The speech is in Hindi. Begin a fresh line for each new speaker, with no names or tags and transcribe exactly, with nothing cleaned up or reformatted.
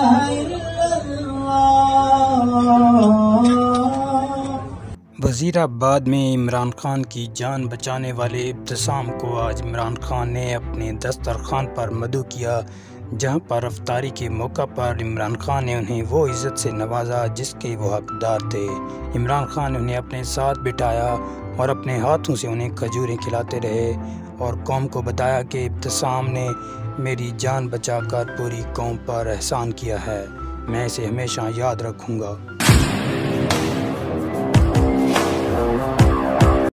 वज़ीराबाद में इमरान खान की जान बचाने वाले इब्तिसाम को आज इमरान खान ने अपने दस्तरखान पर मदऊ किया, जहां पर अफ्तारी के मौका पर इमरान खान ने उन्हें वो इज़्ज़त से नवाजा जिसके वो हकदार थे। इमरान खान ने उन्हें अपने साथ बिठाया और अपने हाथों से उन्हें खजूरें खिलाते रहे और कौम को बताया कि इब्तिसाम ने मेरी जान बचाकर पूरी कौम पर एहसान किया है, मैं इसे हमेशा याद रखूँगा।